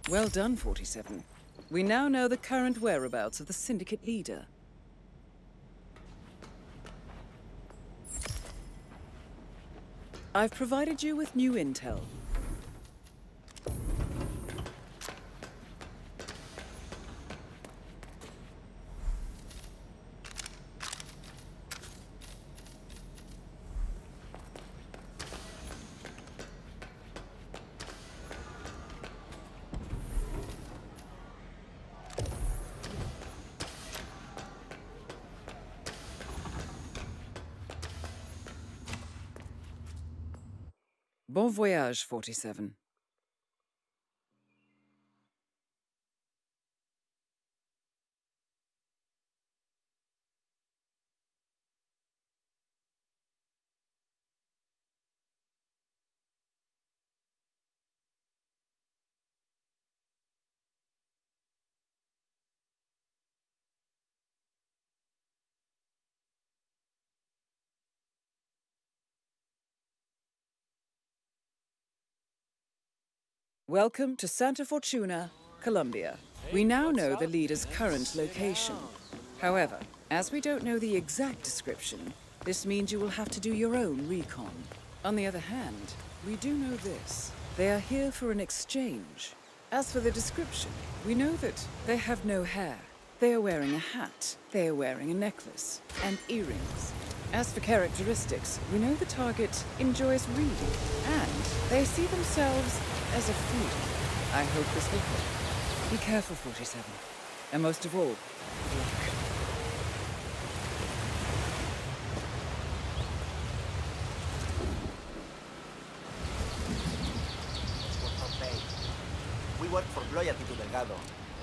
Well done, 47. We now know the current whereabouts of the Syndicate leader. I've provided you with new intel. Bon voyage, 47. Welcome to Santa Fortuna, Colombia. We now know the leader's current location. However, as we don't know the exact description, this means you will have to do your own recon. On the other hand, we do know this. They are here for an exchange. As for the description, we know that they have no hair. They are wearing a hat. They are wearing a necklace and earrings. As for characteristics, we know the target enjoys reading, and they see themselves as a food. I hope this will help. Be careful, 47. And most of all, luck. We work for loyalty to Delgado.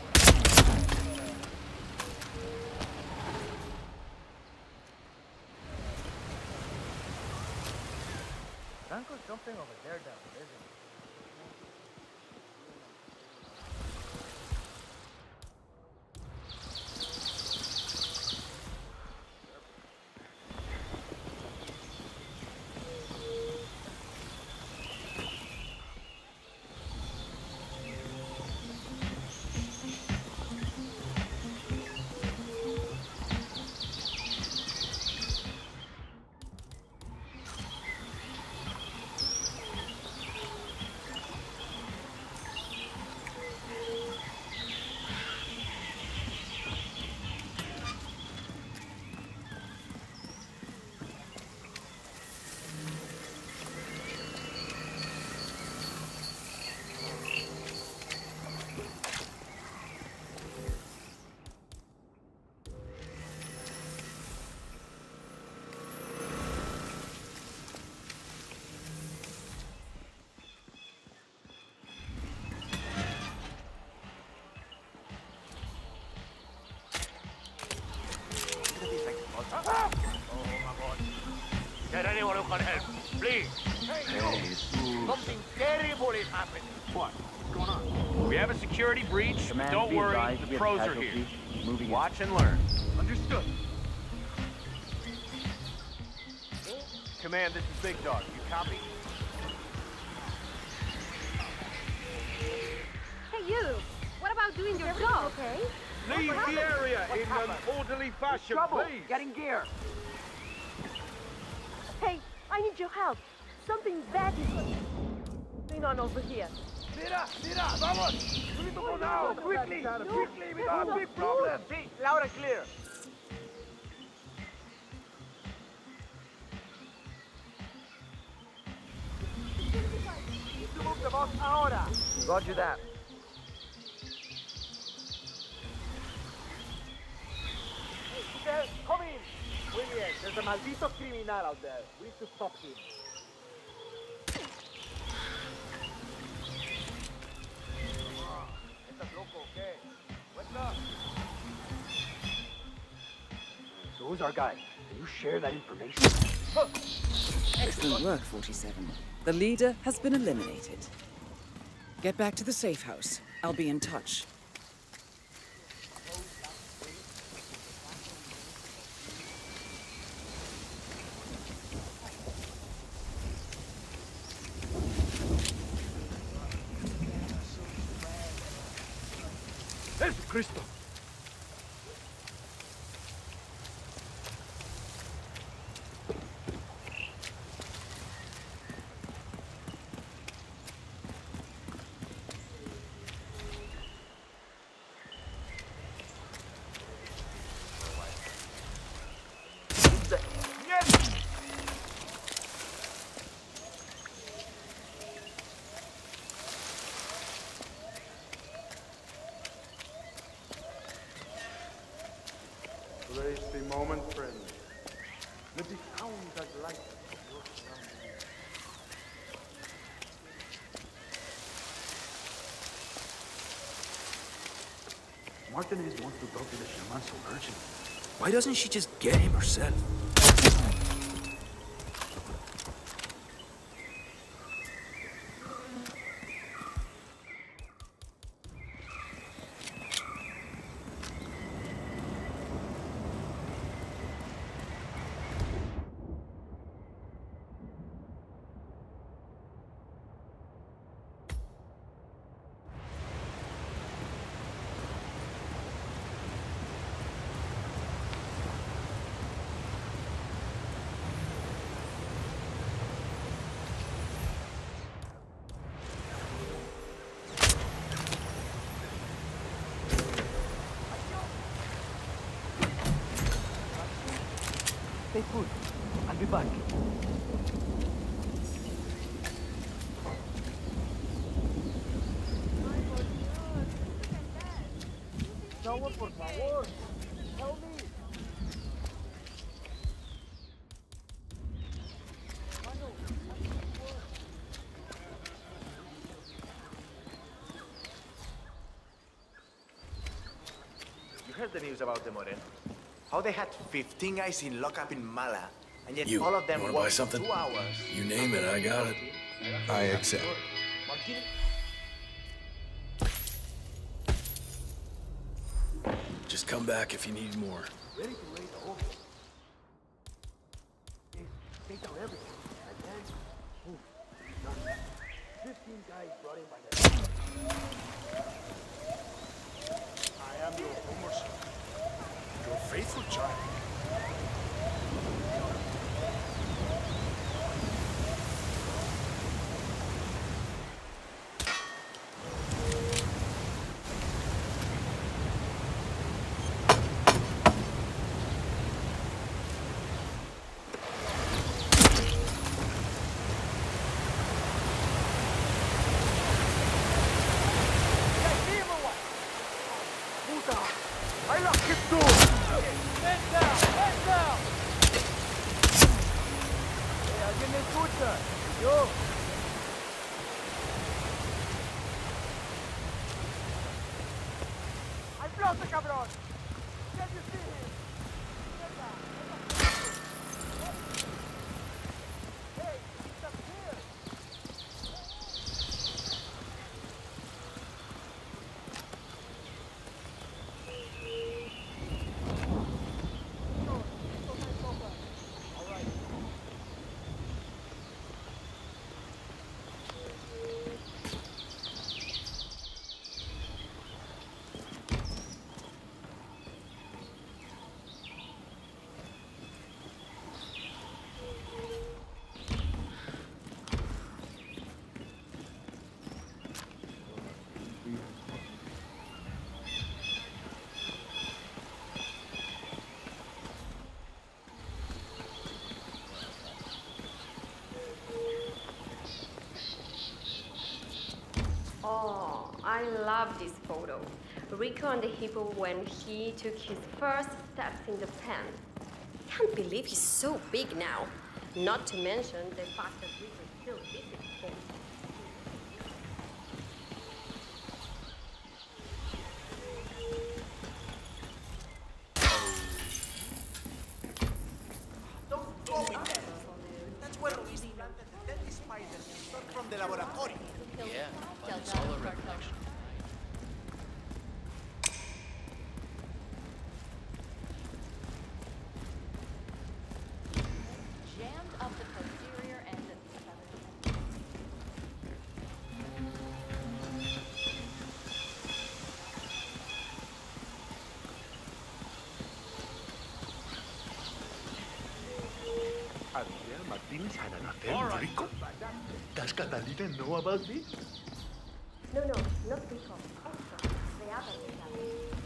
Franco's jumping over there, isn't he? Is there anyone who can help? Please. Hey, Something terrible is happening. What? What's going on? We have a security breach. Command, Don't be worry, advised, the we have pros are casualties. here. Moving Watch and learn. Understood. Command, this is Big Dog. You copy? Hey, you! What about doing your job? Okay. Leave the area in an orderly fashion, please. Get in gear. Hey, I need your help. Something bad is going on over here. Mira, vamos. We need to go now. Quickly, quickly. We got a big problem. See, loud and clear. Need to move the box ahora. Roger that. Come in. Muy bien. There's a maldito criminal out there. We need to stop him. ¿Estás loco o qué? What's up? So who's our guy? Can you share that information? Excellent work, 47. The leader has been eliminated. Get back to the safe house. I'll be in touch. Cristo. Embrace the moment, friend. Let it count as light of your surroundings. Martinez wants to talk to the shaman so urgently. Why doesn't she just get him herself? Stay put. I'll be back. Someone, por favor. Help me. You heard the news about the Moren? How they had 15 guys in lockup in Mala, and yet You all of them wanna buy worked something? 2 hours. You name it, I got it. I accept. Martin? Just come back if you need more. Ready to raise the whole. Take down everything. And then, boom. Done. 15 guys brought in by the... I am your Homer son. Your faithful child. ¿Alguien me escucha? Yo. ¡Al flote, cabrón! Can you see him? Hey, he's up here. Oh, I love this photo. Rico and the hippo when he took his first steps in the pen. Can't believe he's so big now. Not to mention the fact that Rico still visits him. Don't go in there. That's where Luis planted the deadly spiders we took from the laboratory. Yeah, but it's all a recollection. Jammed up the posterior end of the southern. Javier Martinez had an affair with Rico? Does Catalina know about this? No, not Rico. Also, the other Rico.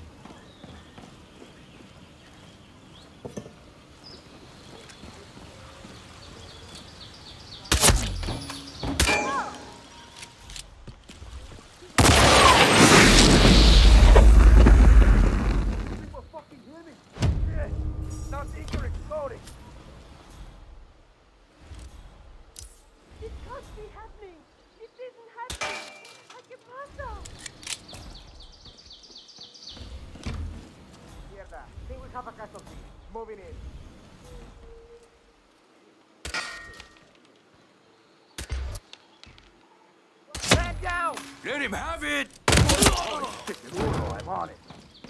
Moving in. Stand down! Let him have it! I'm on it.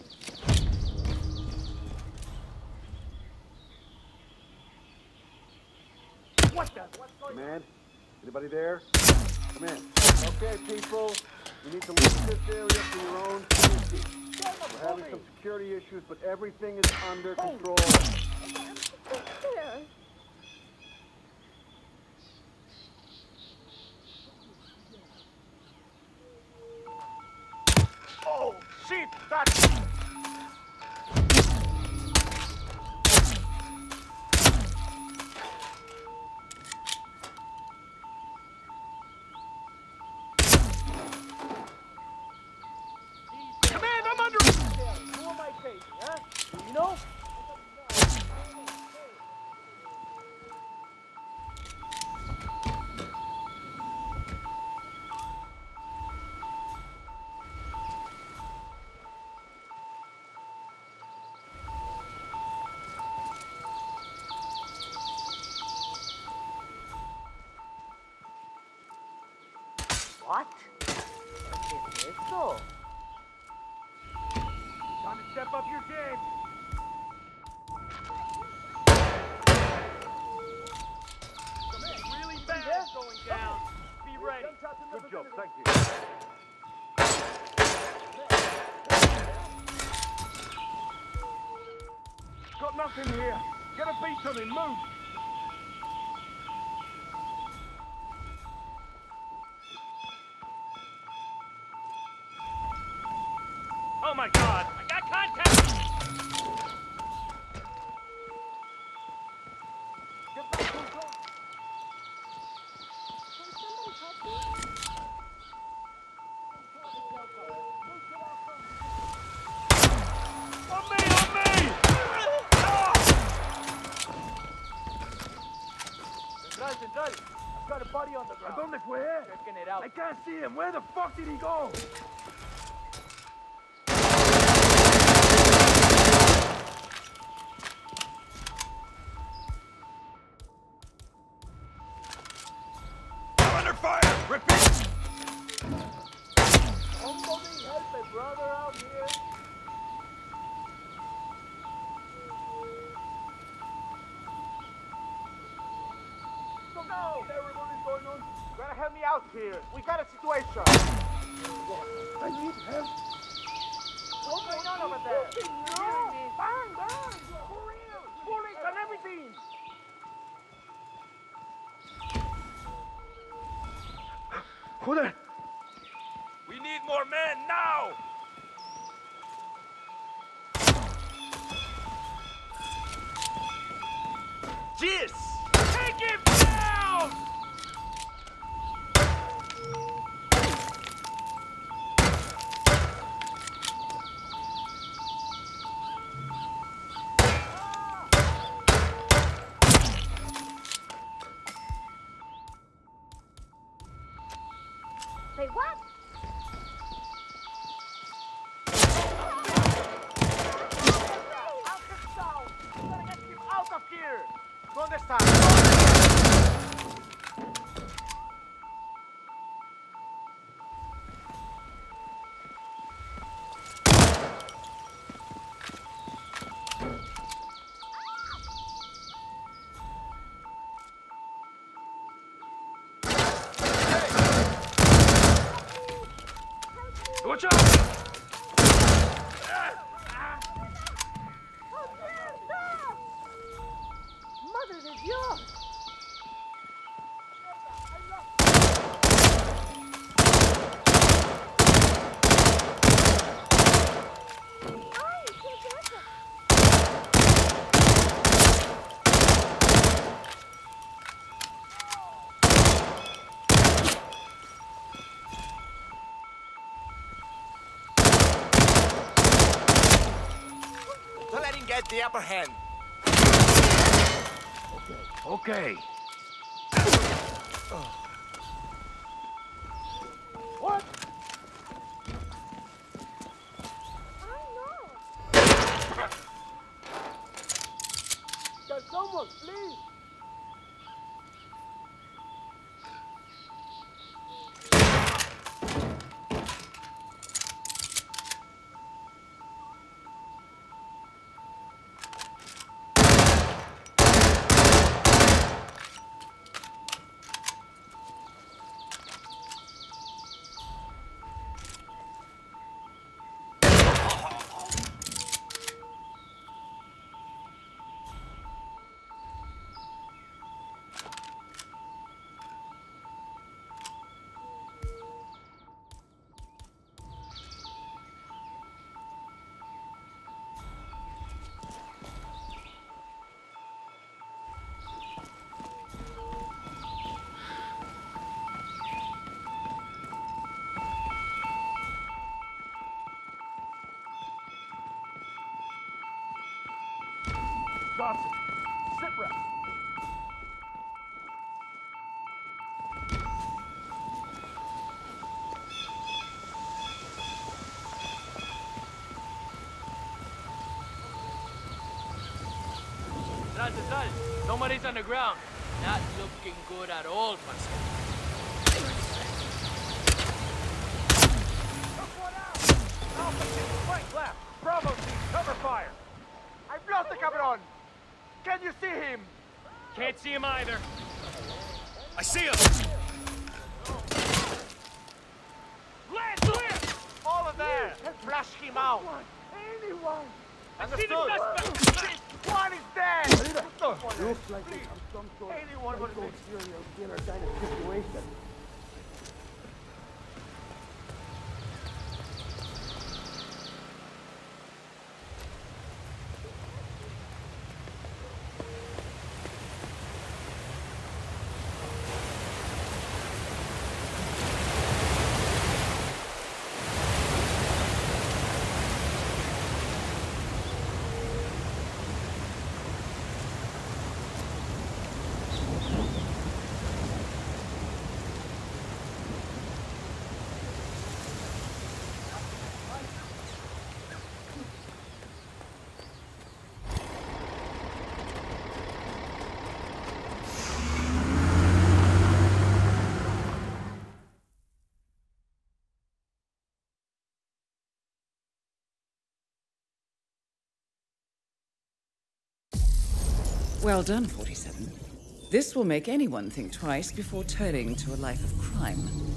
What the? What's going on? Man, anybody there? Come in. Okay, people, you need to leave this area for your own safety. We're having some security issues, but everything is under control. Oh, shit! That's... Command, I'm under... Who am I facing, huh? Do you know? What? ¿Qué es esto? Time to step up your game. Something really bad is going down. Be ready. Good job, thank you. Got nothing here. Get a beat on him. Move. Oh my God! I got contact! Get back, control! On me! On me! Central! I've got a body on the ground. ¿Dónde fue? Checking it out. I can't see him. Where the fuck did he go? Under fire! Repeat! Somebody help a brother out here. So now, everybody's going on. You gotta help me out here. We got a situation. I need help. What's going on over there? No! Burn! For real! Bullets and everything! Joder! We need more men now! Jeez! Take him down! Say what? Out of here! ¿Dónde está? Watch out! Madre de Dios! get the upper hand. Okay. What? Can someone, please? Johnson, sit rep. Somebody's on the ground. Not looking good at all, Pascal. Took one out! Alpha team, flank left! Bravo team, cover fire! I've lost the Cabron! Can you see him? Can't see him either. I see him! Land clear! All of there! Flash him out! Anyone! Understood! One is dead! Looks like they have some sort Anyone of would psycho serial killer kind of situation. Well done, 47. This will make anyone think twice before turning to a life of crime.